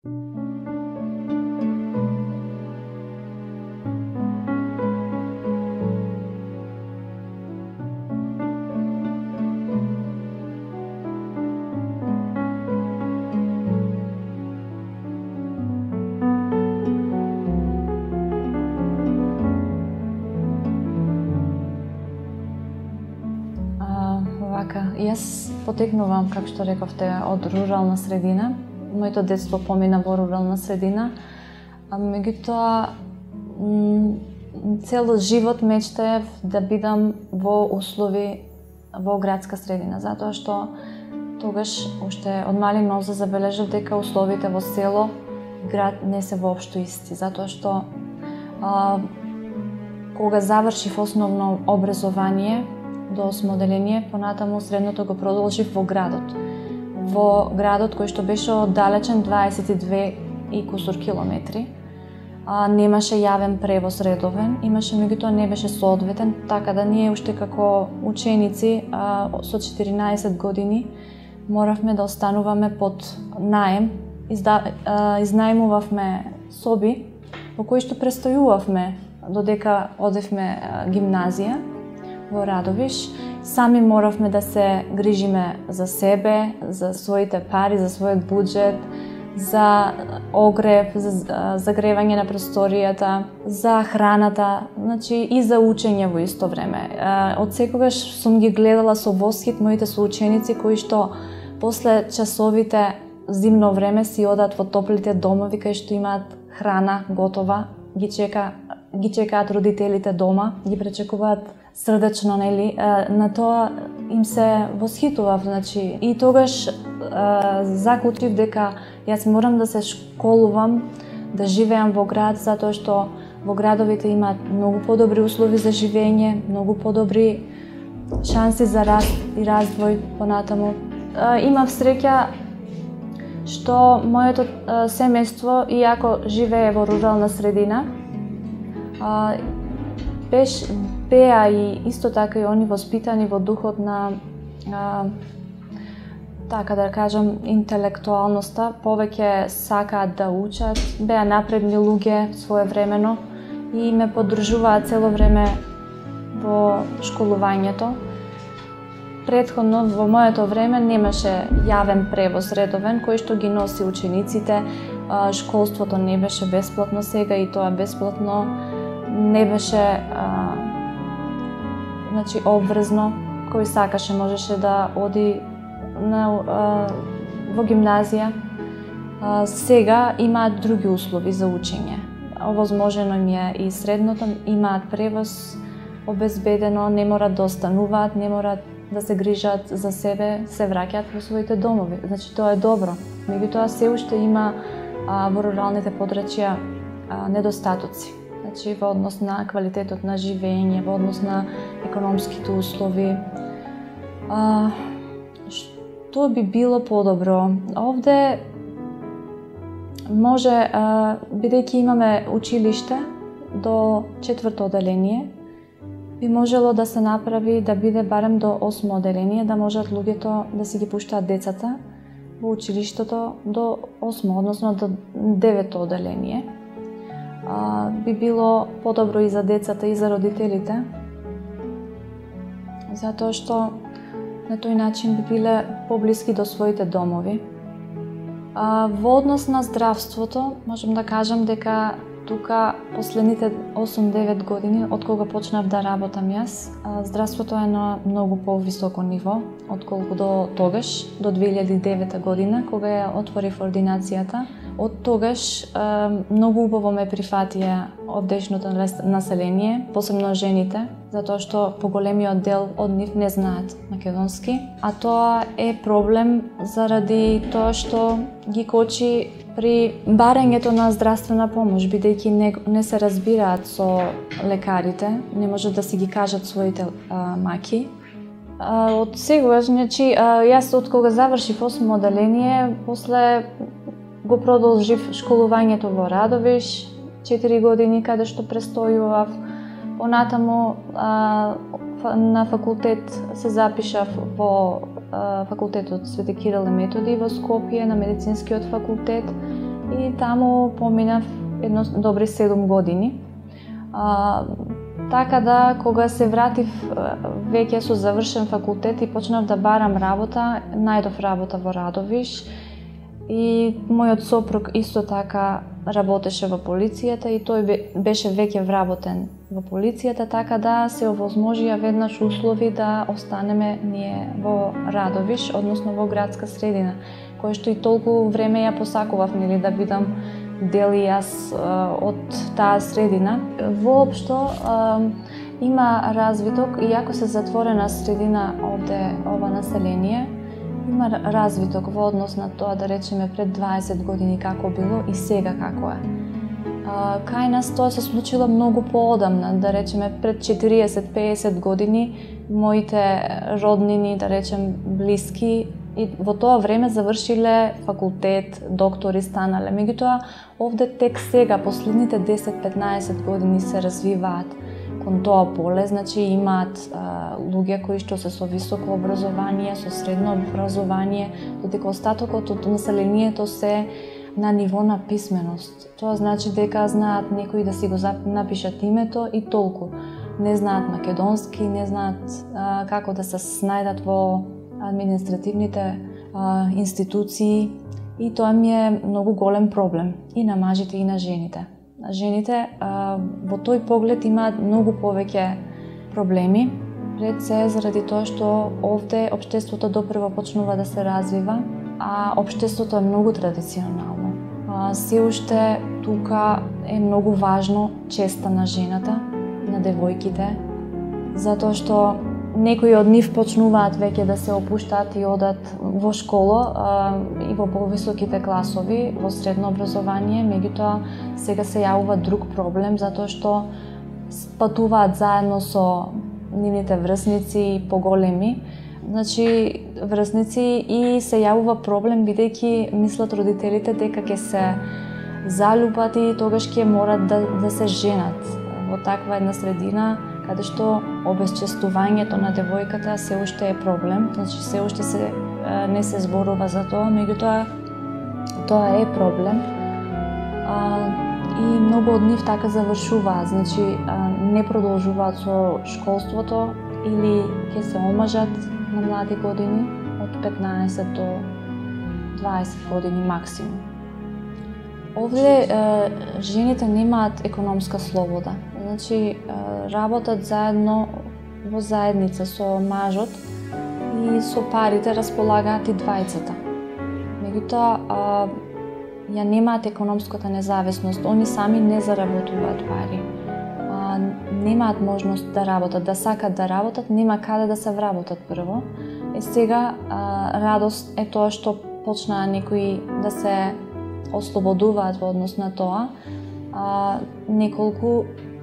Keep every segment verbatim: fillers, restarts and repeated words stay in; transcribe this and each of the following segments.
Јас потекнувам, како што рековте, од рурална средина. Моето детство помина во рурална средина. А меѓутоа, цел живот мечтаев да бидам во услови во градска средина, затоа што тогаш уште од мали нозе забележав дека условите во село и град не се воопшто исти, затоа што а, кога завршив основно образование до осмо оделение, понатаму средното го продолжив во градот. Во градот кој што беше оддалечен дваесет и две и кусур километри. А, немаше јавен превоз редовен, имаше, меѓутоа не беше соодветен, така да ние уште како ученици а, со четиринаесет години моравме да остануваме под наем. Изда, а, изнајмувавме соби во кои што престојувавме додека одевме а, гимназија во Радовиш. Сами моравме да се грижиме за себе, за своите пари, за својот буџет, за огрев, за загревање на просторијата, за храната, значи и за учење во исто време. Од секогаш сум ги гледала со восхит моите соученици кои што после часовите зимно време си одат во топлите домови кај што имаат храна готова, ги чека ги чекаат родителите дома, ги пречекуваат срдечно, нели, на тоа им се восхитував, значи, и тогаш заклучив дека јас морам да се школувам, да живеам во град, затоа што во градовите имаат многу подобри услови за живење, многу подобри шанси за раст и развој понатаму. Имав среќа што моето семејство, иако живее во рурална средина, беше беа и исто така и они воспитани во духот на а, така да кажам интелектуалноста, повеќе сакаат да учат, беа напредни луѓе своевремено и ме поддржуваат цело време во школувањето. Претходно во моето време немаше јавен превоз редовен кој што ги носи учениците, школството не беше бесплатно, сега и тоа бесплатно не беше а, значи обврзно, кој сакаше можеше да оди на, а, во гимназија. А, сега имаат други услови за учење. Овозможено им е и средното, имаат превоз обезбедено, не морат да остануваат, не морат да се грижат за себе, се враќаат во своите домови. Значи тоа е добро. Меѓутоа се уште има а, во руралните подрачја а, недостатоци. Значи во однос на квалитетот на живење, во однос на економските услови. А, што би било подобро? Овде може, а, бидејќи имаме училиште до четврто оделение, би можело да се направи да биде барем до осмо оделение, да можат луѓето да си ги пуштаат децата во училиштето до осмо, односно до девето оделение. А, би било подобро и за децата и за родителите, затоа што на тој начин би биле поблиски до своите домови. А, во однос на здравството, можам да кажам дека тука последните осум-девет години, од кога почнав да работам јас, здравството е на многу повисоко ниво отколку до тогаш, до две илјади и девета година, кога ја отворив ординацијата. Од тогаш многу убаво ме прифатија од дешното население, посебно жените, затоа што поголемиот дел од нив не знаат македонски, а тоа е проблем заради тоа што ги кочи при барањето на здравствена помош, бидејќи не, не се разбираат со лекарите, не можат да си ги кажат своите а, маки. А, од сегаш, значи, а, јас од кога завршив осмо оделение, после го продолжив школувањето во Радовиш, четири години каде што престојував. Понатаму а, на факултет се запишав во а, факултетот Свети Кирил и Методи во Скопје, на медицинскиот факултет. и таму поминав едно добри седум години. А, така да, кога се вратив веќе со завршен факултет и почнав да барам работа, најдов работа во Радовиш и мојот сопруг исто така работеше во полицијата и тој беше веќе вработен во полицијата, така да се овозможија веднаш услови да останеме ние во Радовиш, односно во градска средина, кој што и толку време ја посакував, нели, да бидам дел и јас од таа средина. Воопшто има развиток, иако се затворена средина овде, ова население, има развиток во однос на тоа, да речеме, пред дваесет години како било и сега како е. Кај нас тоа се случило многу поодамна, да речеме пред четириесет до пеесет години, моите роднини, да речем, блиски, и во тоа време завршиле факултет, доктори станале. Меѓутоа, овде тек сега, последните десет до петнаесет години се развиваат кон тоа поле, значи имаат а, луѓе кои што се со високо образование, со средно образование, додека остатокот од населението се на ниво на писменост. Тоа значи дека знаат некои да си го напишат името и толку. Не знаат македонски, не знаат а, како да се снајдат во административните а, институции, и тоа ми е многу голем проблем и на мажите и на жените. Жените а, во тој поглед имаат многу повеќе проблеми, пред се заради тоа што овде општеството допрво почнува да се развива, а општеството е многу традиционално. А, се уште тука е многу важно честа на жената, на девојките, затоа што некои од нив почнуваат веќе да се опуштаат и одат во школа а, и во повисоките класови, во средно образование, меѓутоа сега се јавува друг проблем, затоа што патуваат заедно со нивните врсници поголеми, значи врсници, и се јавува проблем бидејќи мислат родителите дека ќе се залюбат и тогаш ќе морат да, да се женат во таква една средина, каде што обесчестувањето на девојката се уште е проблем, значи се уште се, не се зборува за тоа, меѓутоа тоа е проблем. А, и многу од нив така завршуваат, значи а, не продолжуваат со школството или ќе се омажат на млади години, од петнаесет до дваесет години максимум. Овде е, жените немаат економска слобода. Значи, работат заедно во заедница со мажот и со парите располагаат и двајцата. Меѓутоа, ја немаат економската независност, они сами не заработуваат пари. А, немаат можност да работат, да сакат да работат, нема каде да се вработат прво. Е сега, а, радост е тоа што почнаа некои да се ослободуваат во однос на тоа. А, неколку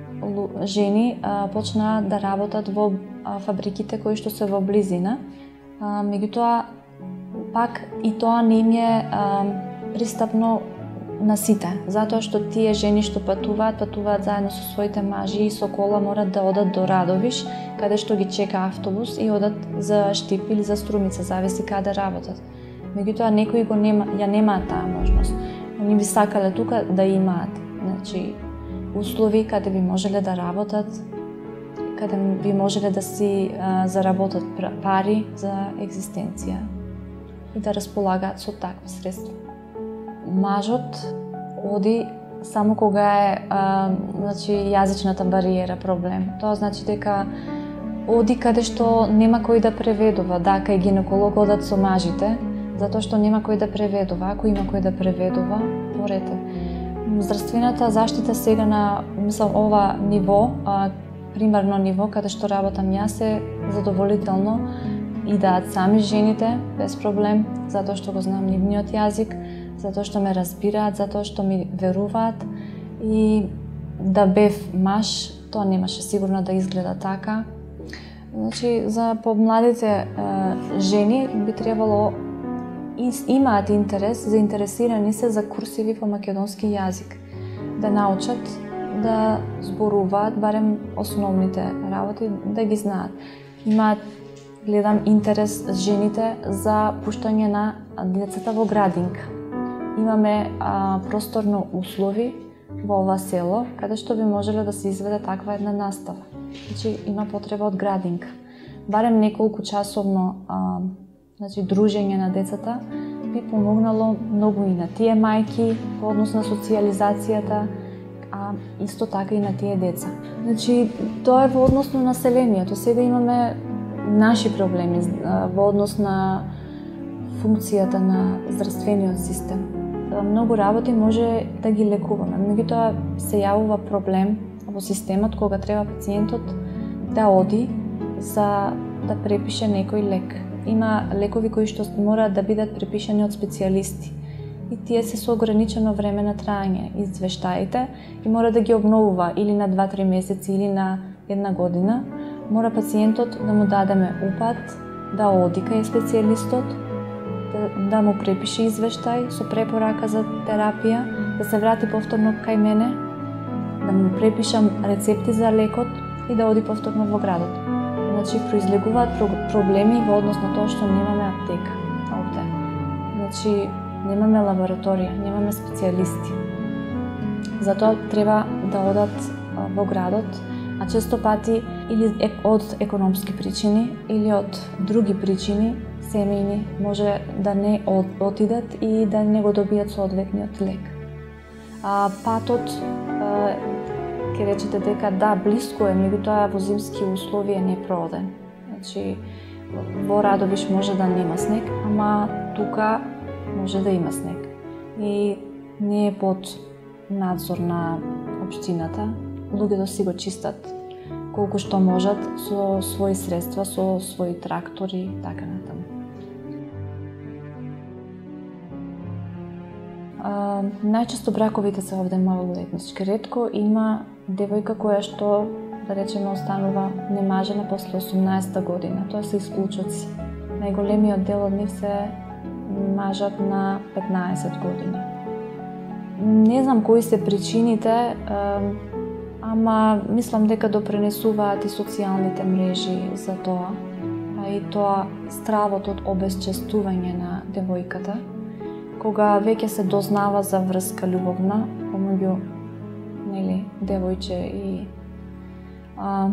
жени а, почнаа да работат во а, фабриките кои што се во близина. А, меѓутоа, пак и тоа не им е а, пристапно на сите, затоа што тие жени што патуваат, патуваат заедно со своите мажи и со кола морат да одат до Радовиш, каде што ги чека автобус и одат за Штип или за Струмица, зависи каде работат. Меѓутоа, некои го нема, ја немаат таа можност. Они би сакале тука да имаат, значи, услови каде би можеле да работат, каде би можеле да си а, заработат пари за екзистенција и да располагаат со такви средства. Мажот оди само кога е а, значи, јазичната бариера проблем. Тоа значи дека оди каде што нема кој да преведува. Да, кај гинеколог одат со мажите, затоа што нема кој да преведува. Ако има кој да преведува, порете. Здравствената заштита сега на, мислам, ова ниво, а, примарно ниво, каде што работам јас, е задоволително и даат сами жените, без проблем, затоа што го знам нивниот јазик, затоа што ме разбираат, затоа што ми веруваат. И да бев маж, тоа немаше сигурно да изгледа така. Значи, за помладите е, жени би требало, имаат интерес, заинтересирани се за курсиви по македонски јазик, да научат да зборуваат барем основните работи, да ги знаат. Имаат, гледам, интерес жените за пуштање на децата во градинка. имаме а, просторно услови во ова село, каде што би можеле да се изведе таква една настава. Значи, има потреба од градинка. Барем неколку часовно а, значи, дружење на децата би помогнало многу и на тие мајки во однос на социјализацијата, а исто така и на тие деца. Значи, тоа е во однос на населението. Сега имаме наши проблеми во однос на функцијата на здравствениот систем. Многу работи може да ги лекуваме, меѓутоа се јавува проблем во системот кога треба пациентот да оди за да препише некој лек. Има лекови кои што мора да бидат препишани од специјалисти и тие се со ограничено време на траење, извештаите, и мора да ги обновува или на два-три месеци или на една година. Мора пациентот да му дадеме упат, да оди кај специјалистот, да, да му препише извештај со препорака за терапија, да се врати повторно кај мене, да му препишам рецепти за лекот и да оди повторно во градот. Значи, произлегуваат проблеми во однос на тоа што немаме аптека овде. Значи, немаме лабораторија, немаме специјалисти. Затоа треба да одат во градот, а често пати или од економски причини или од други причини семејни може да не отидат и да не го добијат соодветниот лек. А патот, ќе речете дека да, блиску е, меѓутоа во зимски услови е непрооден. Значи, во Радовиш може да нема снег, ама тука може да има снег. И не е под надзор на општината. Луѓето си го чистат колку што можат со своји средства, со своји трактори, така натаму. А, најчесто браковите се овде малолетнички. Ретко има девојка која што, да речеме, останува немажена после осумнаесетта година. Тоа се исклучоци. Најголемиот дел од нив се мажат на петнаесет години. Не знам кои се причините, ама мислам дека допренесуваат и социјалните мрежи за тоа, а и тоа стравот од обесчестување на девојката, кога веќе се дознава за врска љубовна помеѓу, нели, девојче и а,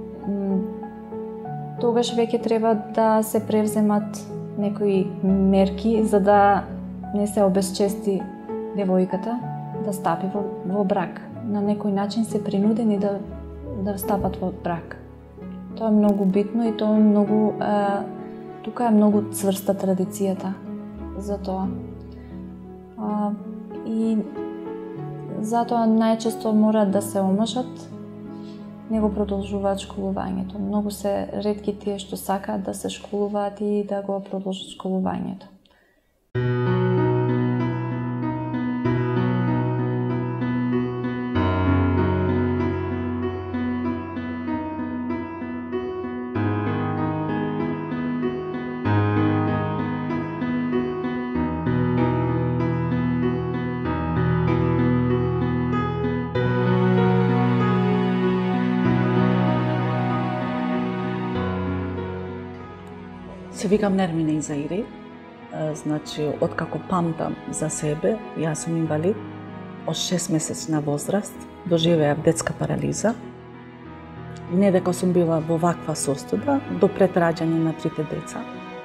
тогаш веќе треба да се превземат некои мерки за да не се обесчести девојката да стапи во, во брак. На некој начин се принудени да, да стапат во брак. Тоа е многу битно и тоа е многу, е, тука е многу цврста традицијата за тоа. А, и затоа најчесто мора да се омажат, не го продолжуваат школувањето. Многу се ретки тие што сакаат да се школуваат и да го продолжат школувањето. Се викам Нермина Изаири, значи, откако памтам за себе, јас сум инвалид, од шест месечна возраст, доживеав детска парализа. Не дека сум била во ваква состојба, до пред раѓање на трите деца.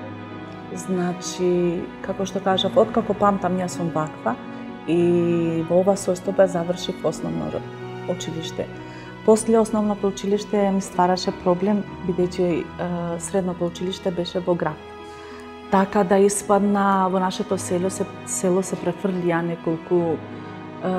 Значи, како што кажав, откако памтам, јас сум ваква и во ова состојба завршив основно училиште. После основното училиште ми ствараше проблем, бидејќи средното училиште беше во град. Така да испадна во нашето село се, село се префрлија неколку, е,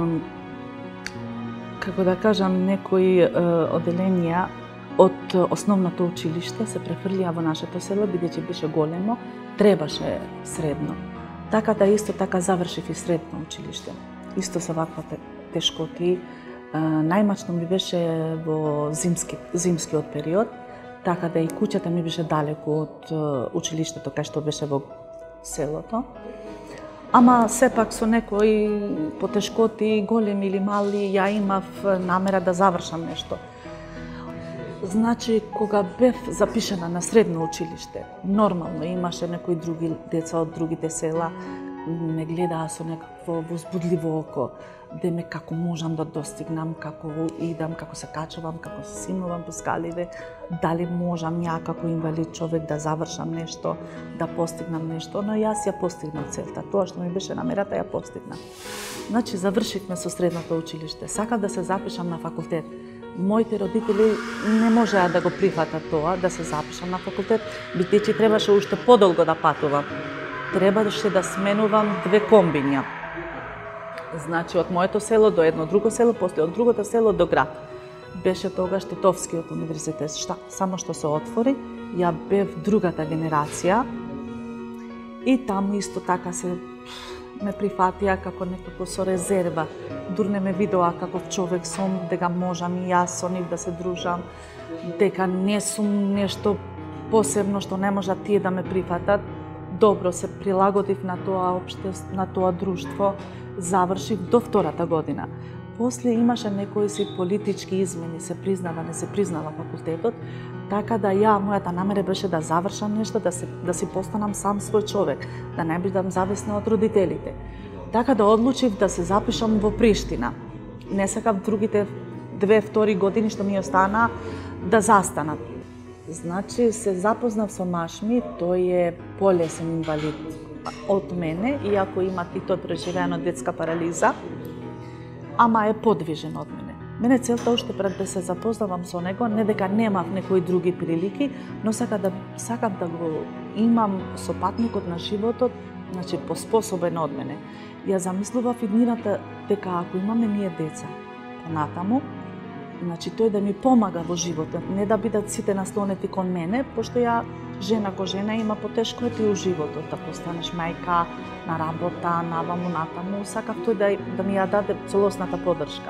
како да кажам, некои е, оделенија од основното училиште се префрлија во нашето село, бидејќи беше големо, требаше средно. Така да исто така завршив и средно училиште. Исто со ваквите тешкоти. Најмачно ми беше во зимски, зимскиот период, така да и куќата ми беше далеку од училиштето кај што беше во селото. Ама сепак со некои потешкоти, големи или мали, ја имав намера да завршам нешто. Значи, кога бев запишана на средно училиште, нормално имаше некои други деца од другите села ме гледаа со некакво возбудливо око, деме како можам да достигнам, како идам, како се качувам, како се симнувам по скаливе, дали можам ја како инвалид човек да завршам нешто, да постигнам нешто, но јас ја постигнав целта. Тоа што ми беше намерата ја постигнав. Значи, завршивме со средното училиште. Сакав да се запишам на факултет. Моите родители не можеа да го прифатат тоа, да се запишам на факултет, бидејќи требаше уште подолго да патувам. Требаше да сменувам две комбиња. Значи, од моето село до едно друго село, после од другото село до град. Беше тогаш Тетовскиот универзитет, шта, само што се отвори, ја бев другата генерација и таму исто така се ме прифатија како некако со резерва. Дур не ме видоа каков човек сум, дека можам и јас со нив да се дружам, дека не сум нешто посебно што не можат тие да ме прифатат. Добро се прилагодив на тоа општество, на тоа друштво, завршив до втората година. После имаше некои си политички измени, се признава, не се признава факултетот, така да ја, мојата намера беше да завршам нешто, да, се, да си постанам сам свој човек, да не бидам зависна од родителите. Така да одлучив да се запишам во Приштина. Не сакав другите две втори години што ми остана да застанат. Значи, се запознав со Машми, тој е полесен инвалид од мене, иако има и тој преживеано детска парализа, ама е подвижен од мене. Мене целта уште пред да се запознавам со него, не дека немав некои други прилики, но сакам да, сакам да го имам со патникот на животот, значи поспособен од мене. Ја замислував иднината дека ако имаме ние деца понатаму, значи тој да ми помага во животот, не да бидат сите наслонети кон мене, пошто ја жена ко жена има потешко и у животот, да постанеш мајка, на работа, наваму натаму, сакав тој да, да ми ја даде целосната подршка.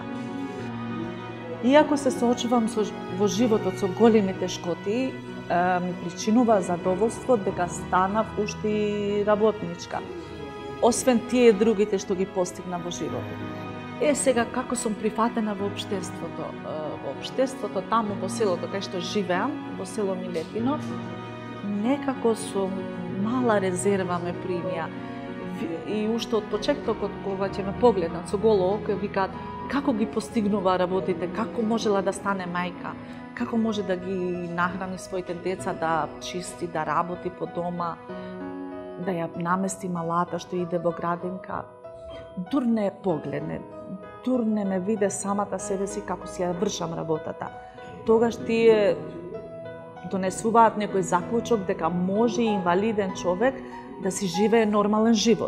Иако се соочувам со, во животот со големи тешкоти, е, ми причинува задоволство дека станав уште и работничка, освен тие другите што ги постигна во животот. Е, сега, како сум прифатена во општеството? Во општеството, таму во селото, кај што живеам, во село Милетино, некако со мала резерва ме примија. И уште од почетокот, кога ќе ме погледнат со голо око, викаат како ги постигнува работите, како можела да стане мајка, како може да ги нахрани своите деца, да чисти, да работи по дома, да ја намести малата што иде во градинка. Дур не погледне, дур не ме виде самата себе си како си ја вршам работата. Тогаш тие донесуваат некој заклучок дека може и инвалиден човек да си живее нормален живот.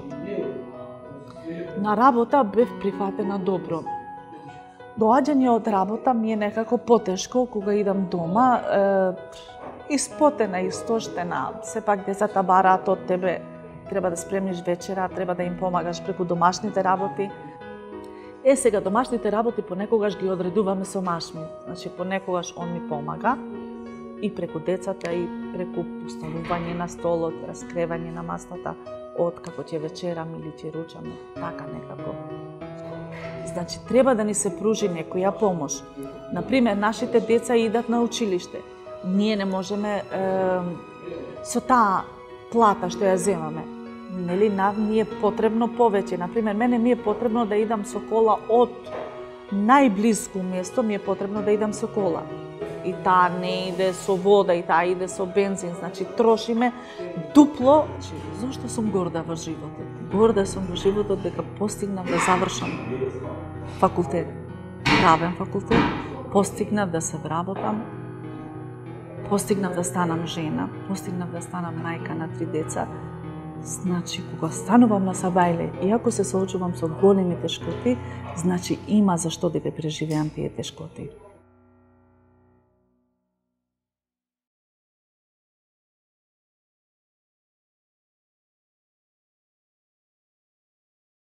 На работа бев прифатена добро. Доаѓање од работа ми е некако потешко кога идам дома, е, испотена, истоштена, сепак децата бараат од тебе, треба да спремниш вечера, треба да им помагаш преку домашните работи. Е, сега домашните работи понекогаш ги одредуваме со Машми, значи понекогаш он ми помага и преку децата и преку поставување на столот, раскревање на масата, од како ќе вечерам или ќе ручаме, така некако. Значи, треба да ни се пружи некоја помош. Например, нашите деца идат на училиште. Ние не можеме е, со таа плата што ја земаме. Нели, нам ни е потребно повеќе. Например, мене ми е потребно да идам со кола од најблиско место, ми е потребно да идам со кола. И таа не иде со вода, и таа иде со бензин. Значи, трошиме дупло. Зошто сум горда во животот? Горда сум во животот дека постигнав да завршам факултет, правен факултет, постигнав да се вработам, постигнав да станам жена, постигнав да станам мајка на три деца. Значи, кога станувам на Сабајле, иако се соочувам со големи тешкоти, значи има зашто да ги преживеам тие тешкоти.